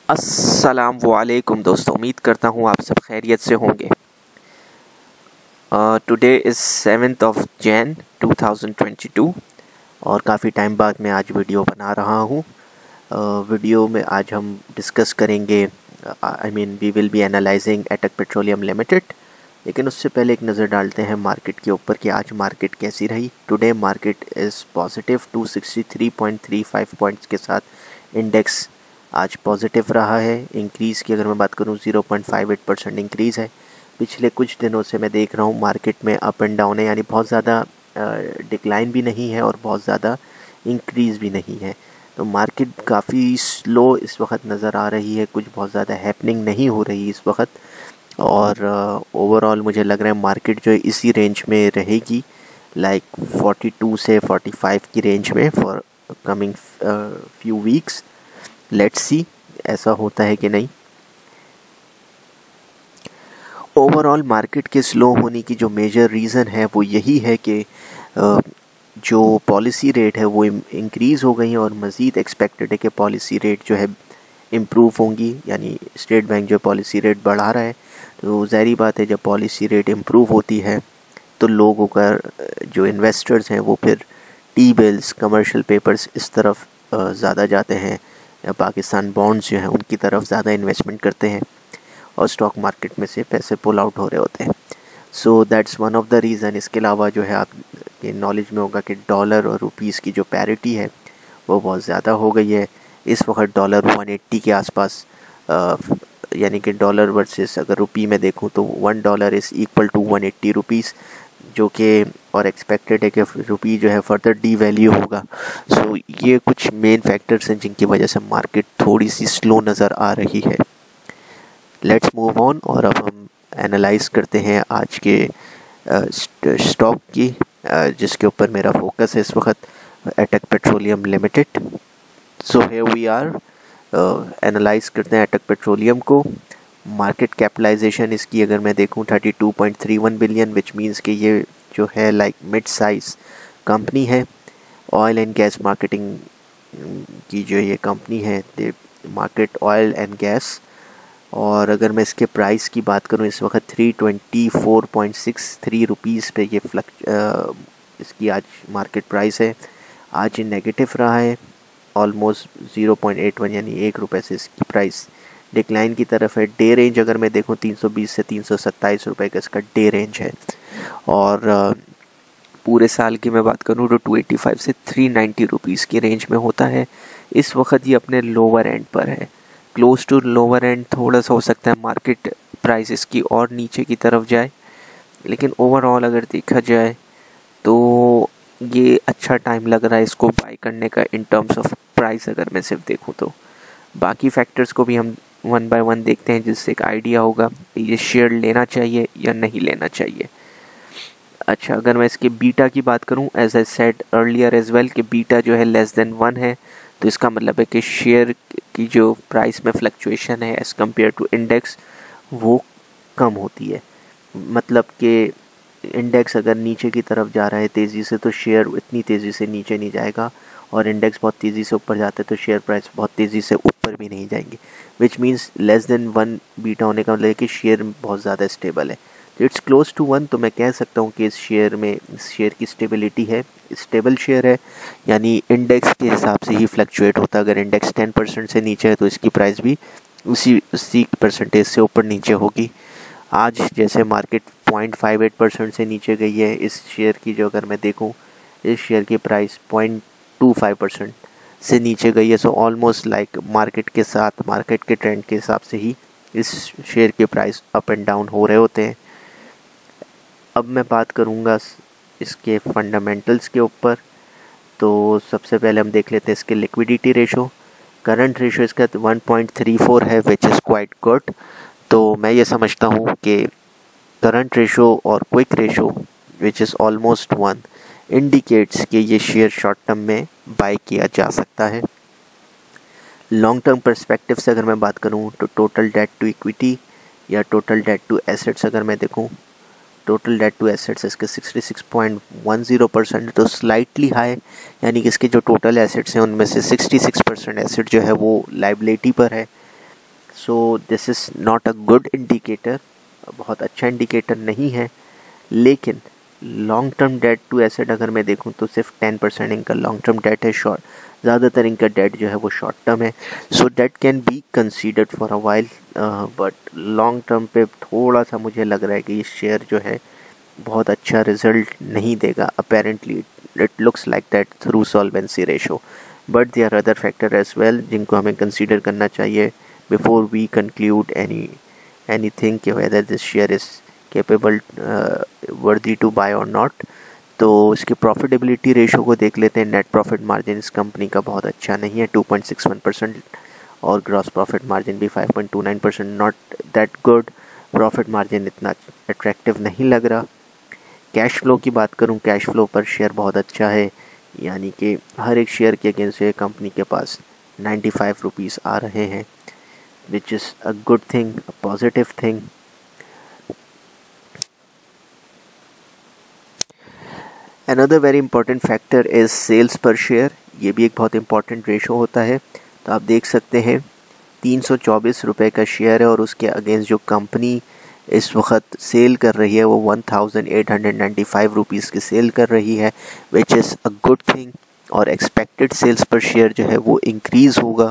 अस्सलाम वालेकुम दोस्तों, उम्मीद करता हूँ आप सब खैरियत से होंगे। Today is 7th of Jan 2022 और काफ़ी टाइम बाद मैं आज वीडियो बना रहा हूँ। वीडियो में आज हम डिस्कस करेंगे, we will be analysing Attock petroleum limited. लेकिन उससे पहले एक नज़र डालते हैं मार्केट के ऊपर कि आज मार्केट कैसी रही। Today market is positive 263.35 points के साथ इंडेक्स आज पॉजिटिव रहा है। इंक्रीज़ की अगर मैं बात करूं 0.58% इंक्रीज़ है। पिछले कुछ दिनों से मैं देख रहा हूं मार्केट में अप एंड डाउन है, यानी बहुत ज़्यादा डिक्लाइन भी नहीं है और बहुत ज़्यादा इंक्रीज़ भी नहीं है। तो मार्केट काफ़ी स्लो इस वक्त नज़र आ रही है, कुछ बहुत ज़्यादा हैपनिंग नहीं हो रही इस वक्त। और ओवरऑल मुझे लग रहा है मार्केट जो है इसी रेंज में रहेगी, लाइक 42 से 45 की रेंज में for coming few weeks. Let's see ऐसा होता है कि नहीं। ओवरऑल मार्केट के स्लो होने की जो मेजर रीज़न है वो यही है कि जो पॉलिसी रेट है वो इंक्रीज़ हो गई है और मज़ीद एक्सपेक्टेड है कि पॉलिसी रेट जो है इम्प्रूव होंगी, यानी स्टेट बैंक जो पॉलिसी रेट बढ़ा रहा है। तो ज़ाहिर बात है जब पॉलिसी रेट इम्प्रूव होती है तो लोगों का जो इन्वेस्टर्स हैं वो फिर टी बिल्स, कमर्शियल पेपर्स इस तरफ ज़्यादा जाते हैं, या पाकिस्तान बॉन्ड्स जो हैं उनकी तरफ ज़्यादा इन्वेस्टमेंट करते हैं और स्टॉक मार्केट में से पैसे पुल आउट हो रहे होते हैं। So that's one of the reason. इसके अलावा जो है आपके नॉलेज में होगा कि डॉलर और रुपीस की जो पैरिटी है वो बहुत ज़्यादा हो गई है। इस वक्त डॉलर 180 के आसपास, यानी कि डॉलर वर्सेस अगर रुपी में देखूं तो $1 इज़ इक्वल टू 180 रुपीज़, जो कि और एक्सपेक्टेड है कि रुपी जो है फर्दर डी वैल्यू होगा। सो ये कुछ मेन फैक्टर्स हैं जिनकी वजह से मार्केट थोड़ी सी स्लो नज़र आ रही है। लेट्स मूव ऑन और अब हम एनालाइज करते हैं आज के स्टॉक की, जिसके ऊपर मेरा फोकस है इस वक्त, Attock petroleum limited. So here we are, analyse करते हैं एटक पेट्रोलियम को। मार्केट कैपिटलाइजेशन इसकी अगर मैं देखूं 32.31 बिलियन, विच मींस कि ये जो है लाइक मिड साइज़ कंपनी है। ऑयल एंड गैस मार्केटिंग की जो ये कंपनी है, they market oil and gas. और अगर मैं इसके प्राइस की बात करूं इस वक्त 324.63 रुपीज़ पे ये इसकी आज मार्केट प्राइस है। आज ये नेगेटिव रहा है ऑलमोस्ट 0.81, यानी ₹1 से इसकी प्राइस डिक्लाइन की तरफ है। डे रेंज अगर मैं देखूं 320 से 327 रुपये का इसका डे रेंज है। और पूरे साल की मैं बात करूं तो 285 से 390 रुपीज़ की रेंज में होता है। इस वक्त ये अपने लोअर एंड पर है, क्लोज टू लोअर एंड। थोड़ा सा हो सकता है मार्केट प्राइस इसकी और नीचे की तरफ जाए, लेकिन ओवरऑल अगर देखा जाए तो ये अच्छा टाइम लग रहा है इसको बाय करने का इन टर्म्स ऑफ प्राइस। अगर मैं सिर्फ देखूं तो बाकी फैक्टर्स को भी हम वन बाय वन देखते हैं, जिससे एक आइडिया होगा ये शेयर लेना चाहिए या नहीं लेना चाहिए। अच्छा, अगर मैं इसके बीटा की बात करूं, as I said earlier as well कि बीटा जो है लेस देन 1 है, तो इसका मतलब है कि शेयर की जो प्राइस में फ्लक्चुएशन है एज़ कम्पेयर टू इंडेक्स वो कम होती है। मतलब कि इंडेक्स अगर नीचे की तरफ जा रहा है तेज़ी से तो शेयर इतनी तेज़ी से नीचे नहीं जाएगा, और इंडेक्स बहुत तेज़ी से ऊपर जाता है तो शेयर प्राइस बहुत तेज़ी से ऊपर भी नहीं जाएंगे। Which means less than 1 beta होने का मतलब है कि शेयर बहुत ज़्यादा स्टेबल है। इट्स क्लोज टू 1, तो मैं कह सकता हूँ कि इस शेयर की स्टेबिलिटी है, स्टेबल शेयर है, यानी इंडेक्स के हिसाब से ही फ्लक्चुएट होता है। अगर इंडेक्स 10% से नीचे है तो इसकी प्राइस भी उसी परसेंटेज से ऊपर नीचे होगी। आज जैसे मार्केट 0.58% से नीचे गई है, इस शेयर की जो अगर मैं देखूँ, इस शेयर की प्राइस 0.25% से नीचे गई है। सो ऑलमोस्ट लाइक मार्केट के साथ, मार्केट के ट्रेंड के हिसाब से ही इस शेयर के प्राइस अप एंड डाउन हो रहे होते हैं। अब मैं बात करूँगा इसके फंडामेंटल्स के ऊपर। तो सबसे पहले हम देख लेते हैं इसके लिक्विडिटी रेशो। करंट रेशो इसका 1.34 है, विच इज़ क्वाइट गुड। तो मैं ये समझता हूँ कि करंट रेशो और quick ratio which is almost 1 indicates कि ये शेयर शॉर्ट टर्म में बाय किया जा सकता है। लॉन्ग टर्म पर्सपेक्टिव से अगर मैं बात करूँ तो टोटल डेट टू इक्विटी या टोटल डेट टू एसेट्स अगर मैं देखूँ, टोटल डेट टू एसेट्स इसके 66.10%, तो स्लाइटली हाई, यानी कि इसके जो टोटल एसेट्स हैं उनमें से 66% एसेट जो है वो लाइबिलिटी पर है, so this is not a good indicator, बहुत अच्छा इंडिकेटर नहीं है। लेकिन long term debt to asset अगर मैं देखूं तो सिर्फ 10% इनका लॉन्ग टर्म डेट है, शॉर्ट ज़्यादातर इनका डेट जो है वो शॉर्ट टर्म है। So debt can be considered for a while, but long term पे थोड़ा सा मुझे लग रहा है कि ये शेयर जो है बहुत अच्छा रिजल्ट नहीं देगा। Apparently it looks like that through solvency ratio, but there are other factor as well जिनको हमें कंसीडर करना चाहिए बिफोर वी कंक्लूड एनीथिंग कि whether this share is capable worthy to buy और नॉट। तो इसकी प्रॉफिटेबिलिटी रेशो को देख लेते हैं। नेट प्रॉफिट मार्जिन इस कंपनी का बहुत अच्छा नहीं है, 2.61%, और ग्रॉस प्रॉफिट मार्जिन भी 5.29%, not that good. Profit margin इतना अट्रैक्टिव नहीं लग रहा। कैश फ्लो की बात करूं, कैश फ्लो पर शेयर बहुत अच्छा है, यानी कि हर एक शेयर के अगेंस्ट से कंपनी के पास 95 रुपीज़ आ रहे हैं, which is a good thing, a positive thing. Another very important factor is sales पर शेयर, ये भी एक बहुत इंपॉर्टेंट रेशो होता है। तो आप देख सकते हैं 324 रुपये का शेयर है और उसके अगेंस्ट जो कंपनी इस वक्त सेल कर रही है वो 1895 रुपीज़ की सेल कर रही है, which is a good thing. और एक्सपेक्टेड सेल्स पर शेयर जो है वो इंक्रीज़ होगा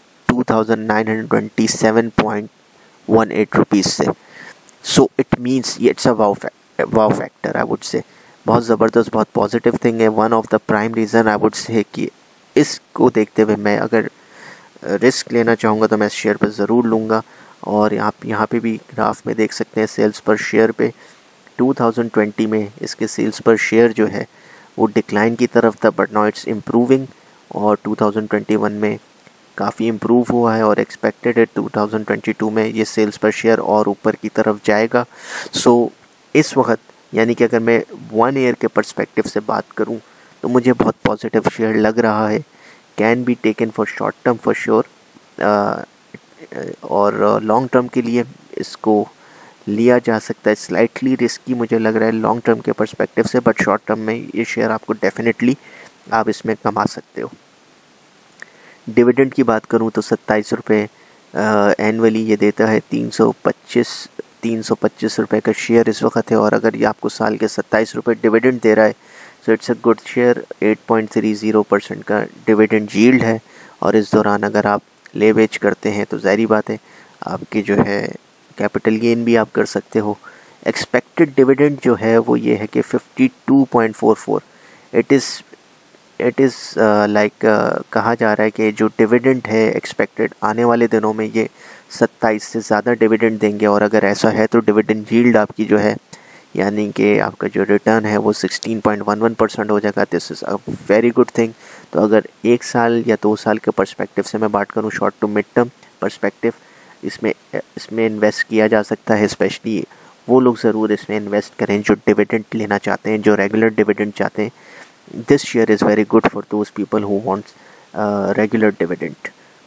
2927.18 रुपीज़ से। So it means it's a wow factor, I would say बहुत ज़बरदस्त, बहुत पॉजिटिव थिंग है। One of the prime reason I would say कि इसको देखते हुए मैं अगर रिस्क लेना चाहूँगा तो मैं इस शेयर पर ज़रूर लूँगा। और यहाँ पे भी ग्राफ में देख सकते हैं सेल्स पर शेयर पे 2020 में इसके सेल्स पर शेयर जो है वो डिक्लाइन की तरफ था, बट नाउ इट्स इम्प्रूविंग, और 2021 में काफ़ी इम्प्रूव हुआ है और एक्सपेक्टेड है 2022 में ये सेल्स पर शेयर और ऊपर की तरफ जाएगा। सो इस वक्त यानी कि अगर मैं 1 ईयर के पर्सपेक्टिव से बात करूं तो मुझे बहुत पॉजिटिव शेयर लग रहा है। Can be taken for short term for sure, और लॉन्ग टर्म के लिए इसको लिया जा सकता है। स्लाइटली रिस्की मुझे लग रहा है लॉन्ग टर्म के पर्सपेक्टिव से, बट शॉर्ट टर्म में ये शेयर आपको डेफिनेटली आप इसमें कमा सकते हो। डिविडेंड की बात करूं तो 27 रुपये एनुअली ये देता है, 325 रुपये का शेयर इस वक्त है, और अगर ये आपको साल के 27 रुपये डिविडेंड दे रहा है so it's a good share. 8.30% का डिविडेंड यील्ड है, और इस दौरान अगर आप ले बेच करते हैं तो ज़ाहिर बात है आपकी जो है कैपिटल गेन भी आप कर सकते हो। एक्सपेक्टेड डिविडेंड जो है वो ये है कि 52.44। इट इज़ लाइक कहा जा रहा है कि जो डिविडेंड है एक्सपेक्टेड आने वाले दिनों में ये 27 से ज़्यादा डिविडेंड देंगे, और अगर ऐसा है तो डिविडेंड यील्ड आपकी जो है यानी कि आपका जो रिटर्न है वो 16.11% हो जाएगा। This is a very good thing. तो अगर 1 साल या 2 साल के पर्सपेक्टिव से मैं बात करूँ, short to mid term perspective, इसमें इन्वेस्ट किया जा सकता है। स्पेशली वो लोग ज़रूर इसमें इन्वेस्ट करें जो डिविडेंड लेना चाहते हैं, जो रेगुलर डिविडेंड चाहते हैं। This share is very good for those people who want regular dividend.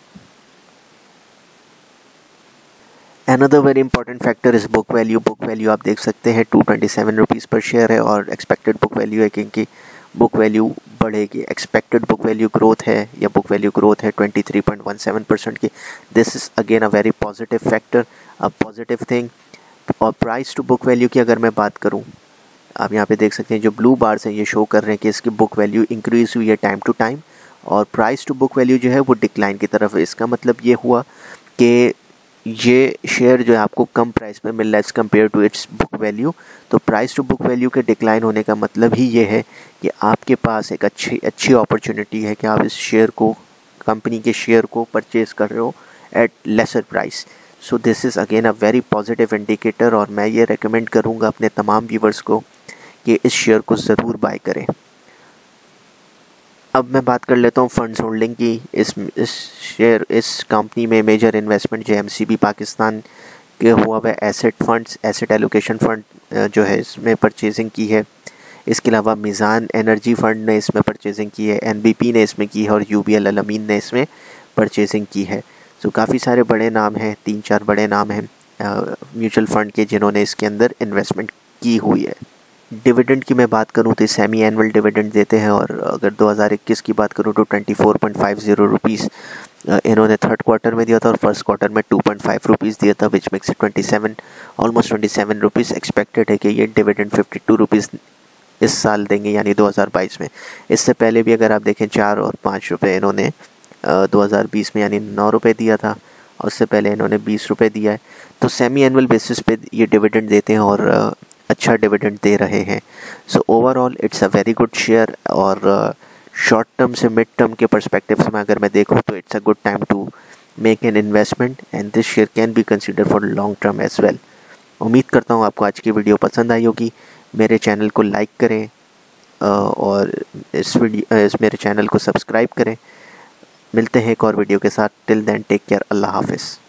Another very important factor is book value. Book value आप देख सकते हैं 227 रुपीज़ पर शेयर है, और एक्सपेक्टेड बुक वैल्यू है क्योंकि बुक वैल्यू बढ़ेगी। एक्सपेक्टेड बुक वैल्यू ग्रोथ है या बुक वैल्यू ग्रोथ है 23.17% की। This is again a very positive factor, a positive thing. और प्राइस टू बुक वैल्यू की अगर मैं बात करूँ, आप यहाँ पे देख सकते हैं जो ब्लू बार्स हैं ये शो कर रहे हैं कि इसकी बुक वैल्यू इंक्रीज़ हुई है टाइम टू टाइम, और प्राइस टू बुक वैल्यू जो है वो डिक्लाइन की तरफ है। इसका मतलब ये हुआ कि ये शेयर जो है आपको कम प्राइस पर मिल रहा है as compare to its book value. तो प्राइस टू बुक वैल्यू के डिक्लाइन होने का मतलब ही ये है कि आपके पास एक अच्छी अपॉर्चुनिटी है कि आप इस शेयर को, कंपनी के शेयर को परचेज़ कर रहे हो at lesser price. So this is again a very positive indicator, और मैं ये रेकमेंड करूँगा अपने तमाम व्यूवर्स को कि इस शेयर को ज़रूर बाय करें। अब मैं बात कर लेता हूँ फंड्स होल्डिंग की। इस कंपनी में मेजर इन्वेस्टमेंट जो एमसीबी पाकिस्तान के हुआ है एसेट एलोकेशन फंड जो है इसमें परचेजिंग की है। इसके अलावा मीज़ान एनर्जी फंड ने इसमें परचेजिंग की है, एनबीपी ने इसमें की है, और यूबीएल अल-अमीन ने इसमें परचेजिंग की है। सो काफ़ी सारे बड़े नाम हैं, 3-4 बड़े नाम हैं म्यूचुअल फ़ंड के जिन्होंने इसके अंदर इन्वेस्टमेंट की हुई है। डिविडेंड की मैं बात करूँ तो सेमी एनुअल डिविडेंड देते हैं, और अगर 2021 की बात करूँ तो 24.50 रुपीज़ इन्होंने थर्ड क्वार्टर में दिया था और फर्स्ट क्वार्टर में 2.5 रुपीज़ दिया था, which makes it 27, almost 27 rupees. Expected है कि ये डिविडेंड 52 रुपीज़ इस साल देंगे यानी 2022 में। इससे पहले भी अगर आप देखें 4 और 5 रुपये इन्होंने 2020 में यानी 9 रुपये दिया था, और उससे पहले इन्होंने 20 रुपये दिया है। तो सेमी एनुअल बेसिस पे ये डिविडेंड देते हैं और अच्छा डिविडेंड दे रहे हैं। So overall it's a very good share, और शॉर्ट टर्म से मिड टर्म के पर्सपेक्टिव से मैं अगर मैं देखूँ तो it's a good time to make an investment, and this share can be consider for long term as well. उम्मीद करता हूँ आपको आज की वीडियो पसंद आई होगी। मेरे चैनल को लाइक करें और इस मेरे चैनल को सब्सक्राइब करें। मिलते हैं एक और वीडियो के साथ। टिल देन टेक केयर, अल्लाह हाफिज़।